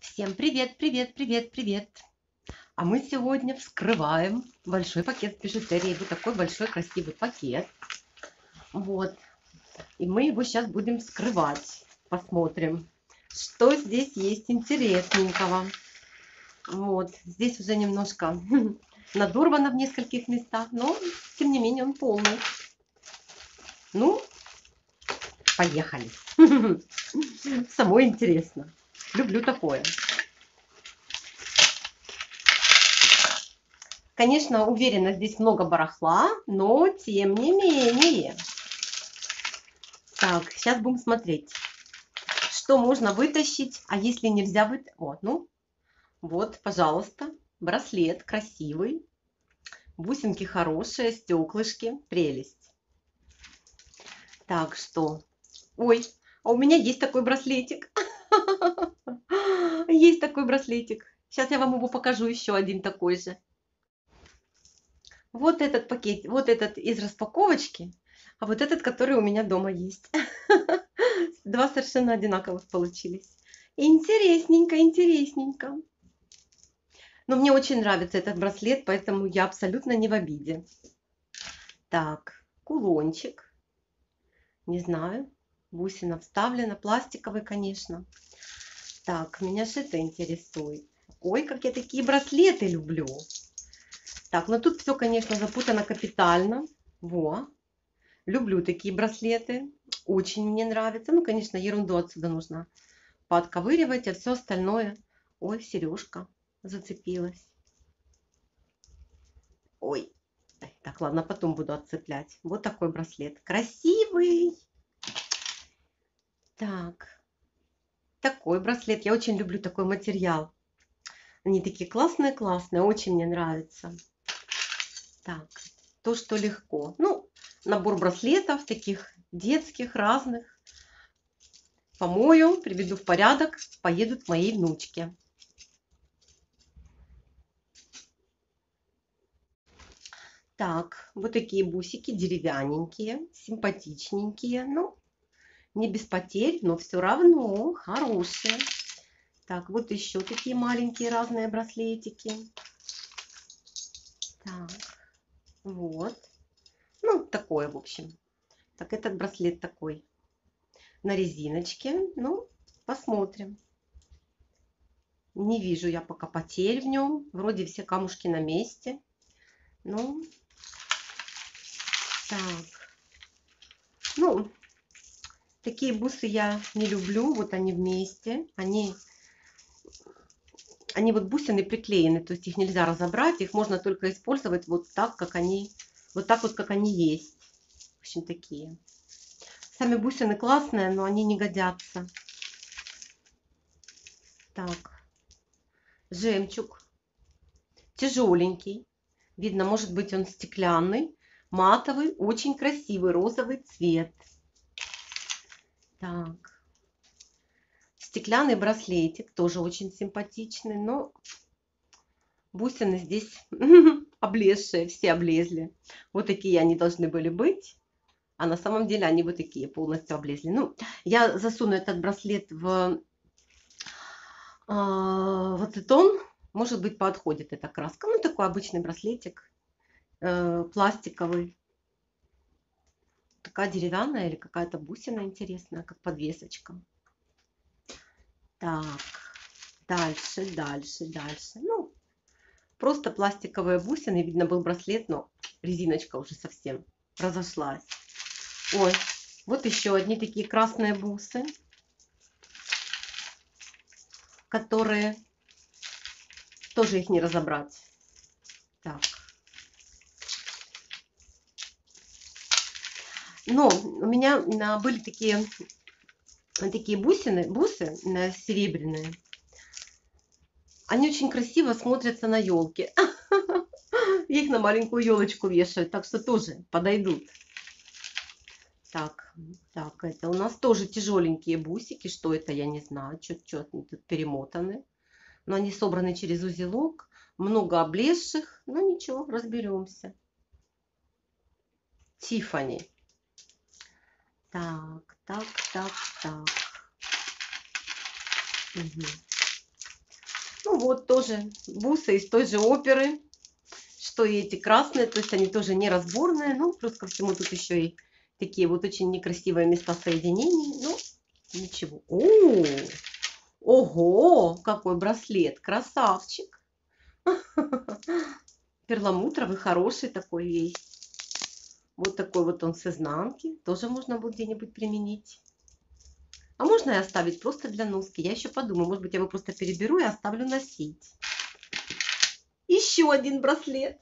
Всем привет, привет, привет, привет! А мы сегодня вскрываем большой пакет с бижутерией. Вот такой большой красивый пакет. Вот. И мы его сейчас будем вскрывать. Посмотрим, что здесь есть интересненького. Вот. Здесь уже немножко надорвано в нескольких местах, но тем не менее он полный. Ну, поехали. Самое интересно. Люблю такое. Конечно, уверена, здесь много барахла, но тем не менее. Так, сейчас будем смотреть, что можно вытащить, а если нельзя вытащить. Вот, ну, вот, пожалуйста, браслет красивый, бусинки хорошие, стеклышки, прелесть. Так, что? Ой, а у меня есть такой браслетик. Есть такой браслетик. Сейчас я вам его покажу, еще один такой же. Вот этот пакет, вот этот из распаковочки, а вот этот, который у меня дома есть. Два совершенно одинаковых получились. Интересненько, интересненько. Но мне очень нравится этот браслет, поэтому я абсолютно не в обиде. Так, кулончик. Не знаю, бусина вставлена, пластиковый, конечно. Так, меня же это интересует. Ой, как я такие браслеты люблю. Так, ну тут все, конечно, запутано капитально. Во. Люблю такие браслеты. Очень мне нравится. Ну, конечно, ерунду отсюда нужно поотковыривать, а все остальное... Ой, сережка зацепилась. Ой. Так, ладно, потом буду отцеплять. Вот такой браслет. Красивый. Так. Такой браслет. Я очень люблю такой материал. Они такие классные-классные. Очень мне нравится. Так. То, что легко. Ну, набор браслетов таких детских, разных. Помою, приведу в порядок, поедут к моей внучке. Так, вот такие бусики деревянненькие, симпатичненькие. Ну, не без потерь, но все равно хорошие. Так, вот еще такие маленькие разные браслетики. Так, вот. Ну, такое, в общем. Так, этот браслет такой на резиночке. Ну, посмотрим. Не вижу я пока потерь в нем. Вроде все камушки на месте. Ну, так. Ну, такие бусы я не люблю. Вот они вместе. Они вот бусины приклеены. То есть их нельзя разобрать. Их можно только использовать вот так, как они... Вот так вот, как они есть. В общем, такие. Сами бусины классные, но они не годятся. Так. Жемчуг. Тяжеленький. Видно, может быть, он стеклянный. Матовый. Очень красивый розовый цвет. Так. Стеклянный браслетик. Тоже очень симпатичный. Но бусины здесь облезшие. Все облезли. Вот такие они должны были быть. А на самом деле они вот такие полностью облезли. Ну, я засуну этот браслет в ацетон. Может быть, подходит эта краска. Ну, такой обычный браслетик. Пластиковый. Такая деревянная или какая-то бусина интересная, как подвесочка. Так. Дальше, дальше, дальше. Ну, просто пластиковые бусины. Видно, был браслет, но резиночка уже совсем разошлась. Ой, вот еще одни такие красные бусы, которые тоже их не разобрать. Так. Но у меня были такие бусы серебряные. Они очень красиво смотрятся на елке. Я их на маленькую елочку вешаю, так что тоже подойдут. Так, так, это у нас тоже тяжеленькие бусики. Что это, я не знаю. Что они тут перемотаны. Но они собраны через узелок. Много облезших. Но ничего, разберемся. Тиффани. Так, так, так, так. Угу. Ну вот тоже бусы из той же оперы, что и эти красные, то есть они тоже не разборные, ну плюс ко всему тут еще и такие вот очень некрасивые места соединений, ну ничего. О, ого, какой браслет, красавчик. Перламутровый, хороший такой есть. Вот такой вот он с изнанки, тоже можно будет где-нибудь применить. А можно и оставить просто для носки. Я еще подумаю, может быть, я его просто переберу и оставлю носить. Еще один браслет.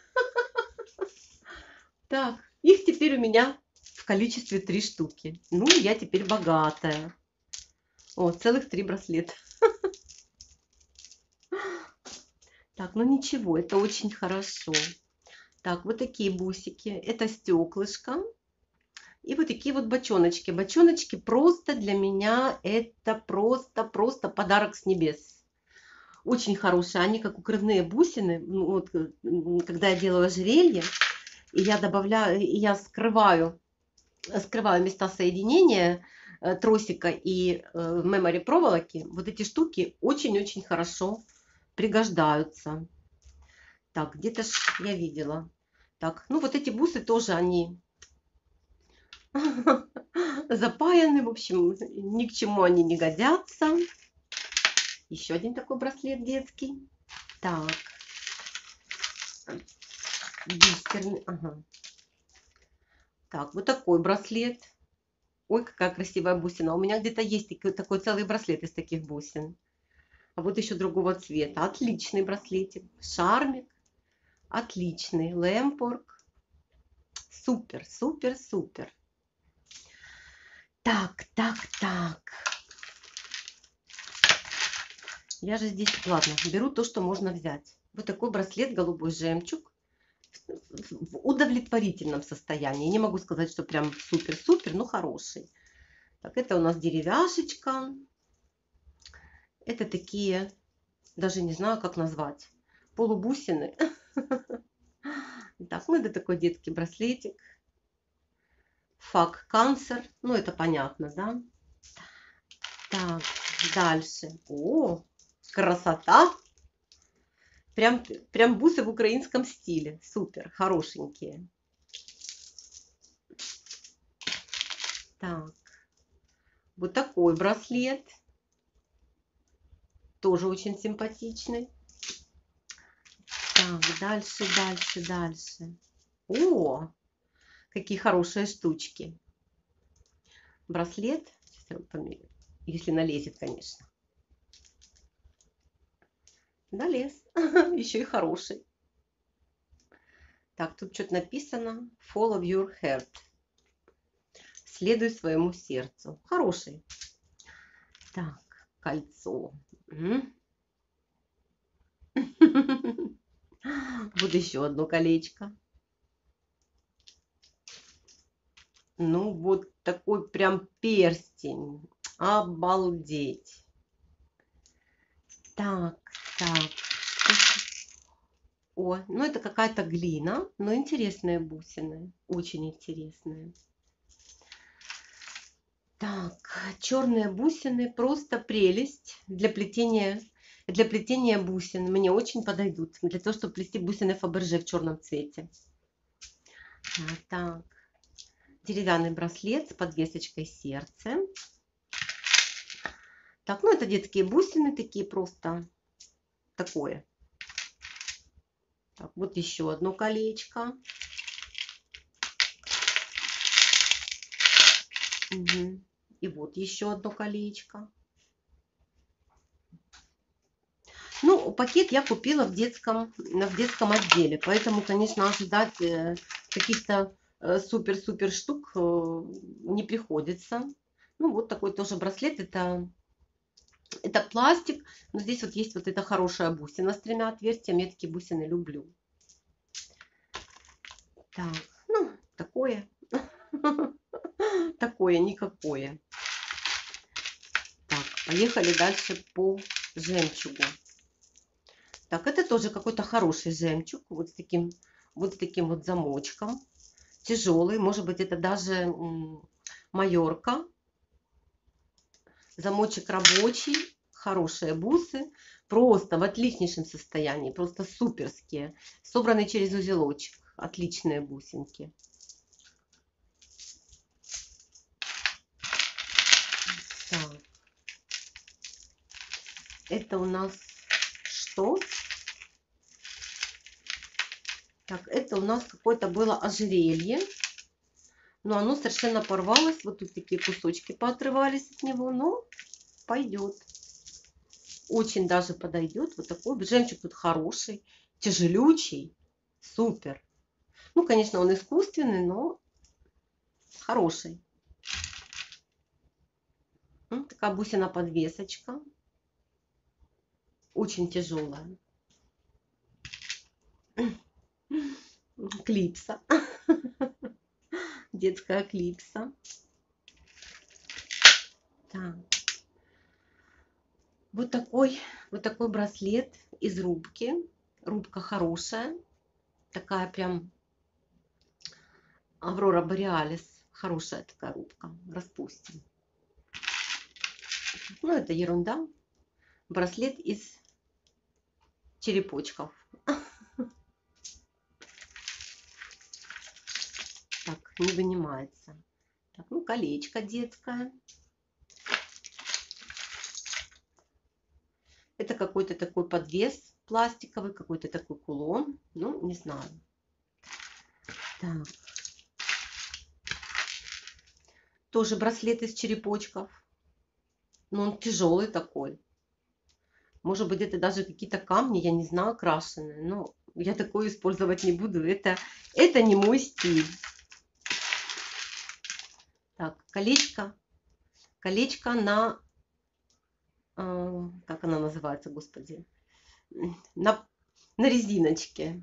Так, их теперь у меня в количестве 3 штуки. Ну, я теперь богатая. О, целых 3 браслета. Так, ну ничего, это очень хорошо. Так, вот такие бусики. Это стеклышко. И вот такие вот бочоночки. Бочоночки просто для меня это просто подарок с небес. Очень хорошие. Они как укрывные бусины. Ну, вот, когда я делаю ожерелье, и я добавляю, и я скрываю места соединения тросика и мемори проволоки. Вот эти штуки очень-очень хорошо пригождаются. Так, где-то я видела. Так, ну вот эти бусы тоже они запаяны, в общем, ни к чему они не годятся. Еще один такой браслет детский. Так, бисерный, ага. Так, вот такой браслет. Ой, какая красивая бусина. У меня где-то есть такой целый браслет из таких бусин. А вот еще другого цвета. Отличный браслетик. Шармик. Отличный. Лэмпорг. Супер, супер, супер. Так. Я же здесь, ладно, беру то, что можно взять. Вот такой браслет, голубой жемчуг. В удовлетворительном состоянии. Не могу сказать, что прям супер-супер, но хороший. Так, это у нас деревяшечка. Это такие, даже не знаю, как назвать, полубусины. Так, ну это такой детский браслетик. Фак канцер. Ну, это понятно, да? Так, дальше. О, красота! Прям бусы в украинском стиле. Супер, хорошенькие. Так, вот такой браслет. Тоже очень симпатичный. Так, дальше. О, какие хорошие штучки. Браслет. Сейчас я померю. Если налезет, конечно. Налез. Еще и хороший. Так, тут что-то написано. Follow your heart. Следуй своему сердцу. Хороший. Так, кольцо. Вот еще одно колечко. Ну, вот такой прям перстень. Обалдеть. Так. О, ну это какая-то глина, но интересные бусины. Очень интересные. Так, черные бусины просто прелесть для плетения бусин. Мне очень подойдут. Для того, чтобы плести бусины Фаберже в черном цвете. Так, деревянный браслет с подвесочкой сердце. Так, ну это детские бусины, такие просто такое. Так, вот еще одно колечко. Угу. И вот еще одно колечко. Ну, пакет я купила в детском отделе, поэтому, конечно, ожидать каких-то супер-супер штук не приходится. Ну, вот такой тоже браслет. Это пластик, но здесь вот есть вот эта хорошая бусина с 3 отверстиями. Я такие бусины люблю. Так, ну, такое. Такое, никакое. Так, поехали дальше по жемчугу. Так, это тоже какой-то хороший жемчуг. Вот с таким вот замочком. Тяжелый. Может быть, это даже Майорка. Замочек рабочий. Хорошие бусы. Просто в отличнейшем состоянии. Просто суперские. Собраны через узелочек. Отличные бусинки. Так. Это у нас что? Так, это у нас какое-то было ожерелье. Но оно совершенно порвалось. Вот тут такие кусочки поотрывались от него. Но пойдет. Очень даже подойдет. Вот такой жемчуг тут хороший. Тяжелючий. Супер. Ну, конечно, он искусственный, но хороший. Такая бусина-подвесочка. Очень тяжелая. Клипса. Детская клипса. Так. Вот такой браслет из рубки. Рубка хорошая. Такая прям Аврора Бореалис. Хорошая такая рубка. Распустим. Ну, это ерунда. Браслет из черепочков. Так, не вынимается. Так, ну, колечко детское. Это какой-то такой подвес пластиковый, какой-то такой кулон. Ну, не знаю. Так. Тоже браслет из черепочков. Но он тяжелый такой. Может быть, это даже какие-то камни, я не знаю, окрашенные. Но я такое использовать не буду. Это не мой стиль. Так, колечко. Колечко на... как она называется, господи? На резиночке.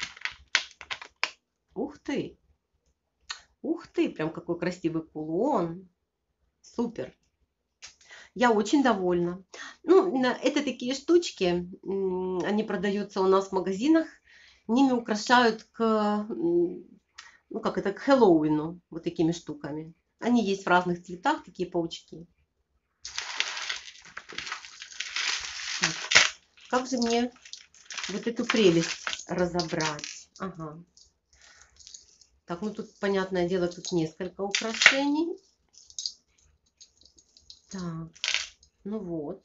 Ух ты! Ух ты! Прям какой красивый кулон. Супер! Я очень довольна. Ну, это такие штучки. Они продаются у нас в магазинах. Ними украшают ну, как это, к Хэллоуину. Вот такими штуками. Они есть в разных цветах, такие паучки. Так, как же мне вот эту прелесть разобрать? Ага. Так, ну тут, понятное дело, тут несколько украшений. Так, ну вот.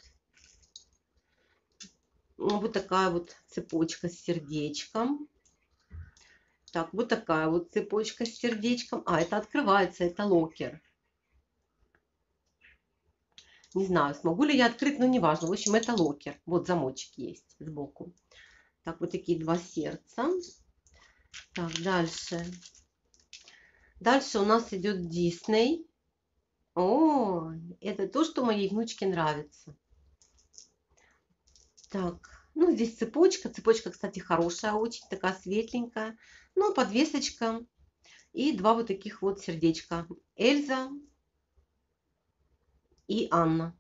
Вот такая вот цепочка с сердечком. Так, вот такая вот цепочка с сердечком. А, это открывается, это локер. Не знаю, смогу ли я открыть, но неважно. В общем, это локер. Вот замочек есть сбоку. Так, вот такие два сердца. Так, дальше. Дальше у нас идет Дисней. О, это то, что моей внучке нравится. Так, ну здесь цепочка. Цепочка, кстати, хорошая, очень такая светленькая. Ну, подвесочка. И два вот таких вот сердечка. Эльза и Анна.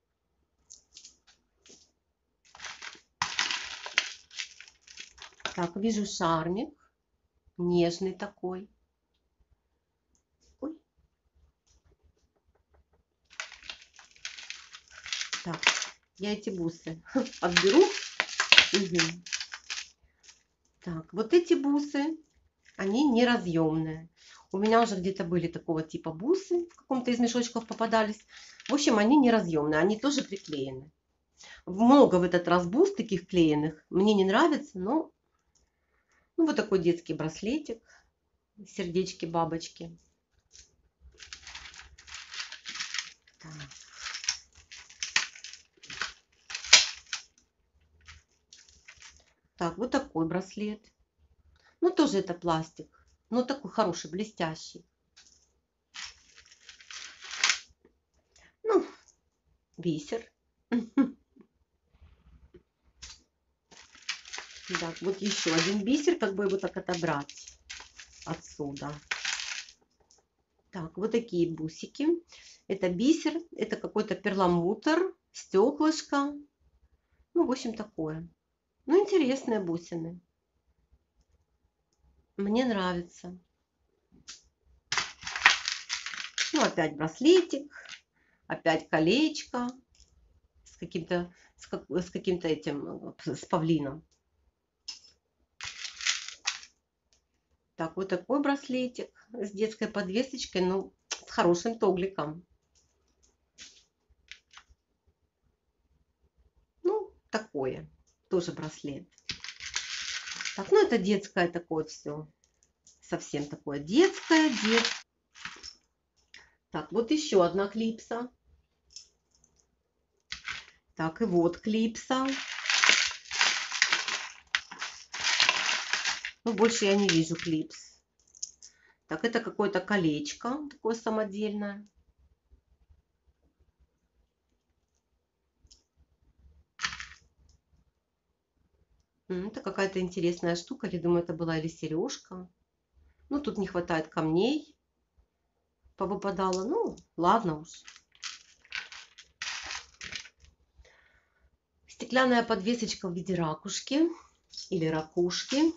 Так, вижу шармик. Нежный такой. Ой. Так, я эти бусы отберу. Угу. Так, вот эти бусы, они неразъемные. У меня уже где-то были такого типа бусы, в каком-то из мешочков попадались. В общем, они неразъемные, они тоже приклеены. Много в этот раз бус таких клеенных. Мне не нравится, но ну, вот такой детский браслетик. Сердечки, бабочки. Так. Так, вот такой браслет. Ну, тоже это пластик. Но такой хороший, блестящий. Ну, бисер. Так, вот еще один бисер, как бы его так отобрать отсюда. Так, вот такие бусики. Это бисер, это какой-то перламутр, стеклышко. Ну, в общем, такое. Ну, интересные бусины. Мне нравится. Ну, опять браслетик, опять колечко. с каким-то с каким-то этим, с павлином. Так, вот такой браслетик с детской подвесочкой, ну, с хорошим тогликом. Ну, такое, тоже браслет. Так, ну это детское такое все. Совсем такое детское. Так, вот еще одна клипса. Так, и вот клипса. Ну, больше я не вижу клипс. Так, это какое-то колечко, такое самодельное. Это какая-то интересная штука. Я думаю, это была или сережка. Ну, тут не хватает камней. Повыпадало. Ну, ладно уж. Стеклянная подвесочка в виде ракушки или ракушки.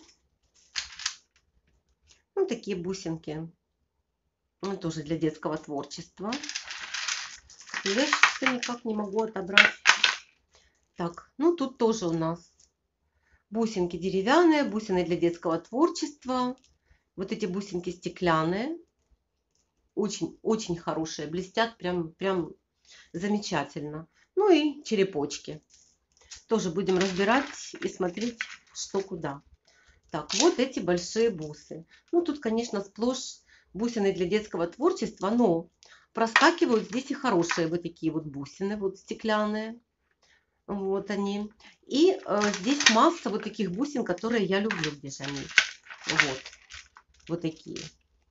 Ну, такие бусинки. Ну, тоже для детского творчества. Я что-то никак не могу отобрать. Так, ну тут тоже у нас бусинки деревянные, бусины для детского творчества. Вот эти бусинки стеклянные. Очень хорошие, блестят прям замечательно. Ну и черепочки. Тоже будем разбирать и смотреть, что куда. Так, вот эти большие бусы. Ну, тут, конечно, сплошь бусины для детского творчества, но проскакивают здесь и хорошие вот такие вот бусины, вот стеклянные. Вот они. И здесь масса вот таких бусин, которые я люблю, где же они. Вот. Вот такие.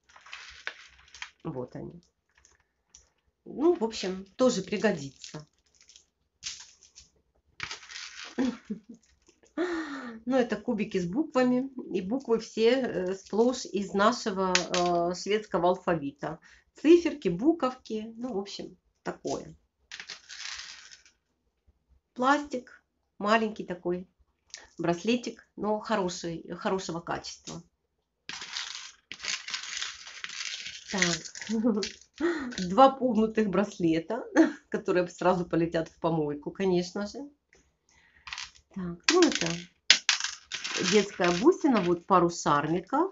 Вот они. Ну, в общем, тоже пригодится. Ну, это кубики с буквами. И буквы все сплошь из нашего шведского алфавита. Циферки, буковки. Ну, в общем, такое. Пластик. Маленький такой браслетик, но хорошего качества. Так. Два пугнутых браслета, которые сразу полетят в помойку, конечно же. Так, ну это детская бусина, вот пару шариков.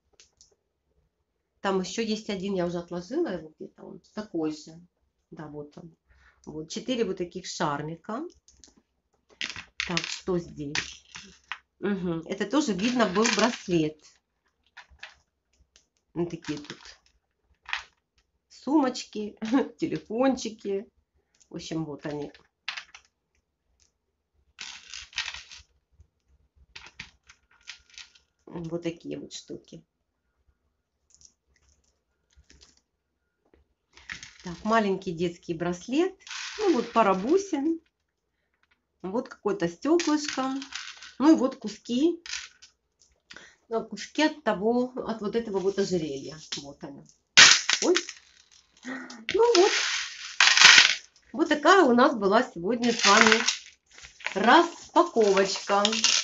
Там еще есть один, я уже отложила его где-то, он такой же. Да, вот он. Вот 4 вот таких шарика. Так, что здесь? Угу. Это тоже видно был браслет. Вот такие тут сумочки, телефончики. В общем, вот они. Вот такие вот штуки. Так, маленький детский браслет. Ну, вот пара бусин. Вот какое-то стеклышко. Ну и вот куски. Куски от вот этого вот ожерелья. Вот они. Ой. Ну вот. Вот такая у нас была сегодня с вами распаковочка.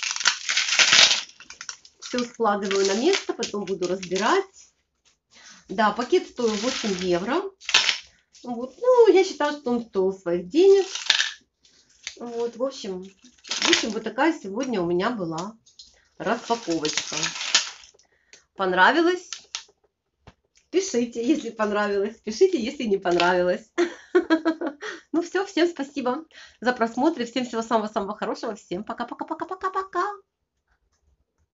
Все складываю на место, потом буду разбирать. Да, пакет стоил 8 евро. Вот. Ну, я считаю, что он стоил своих денег. Вот, в общем, вот такая сегодня у меня была распаковочка. Понравилось? Пишите, если понравилось. Пишите, если не понравилось. Ну все, всем спасибо за просмотр. Всем всего самого-самого хорошего. Всем пока-пока-пока.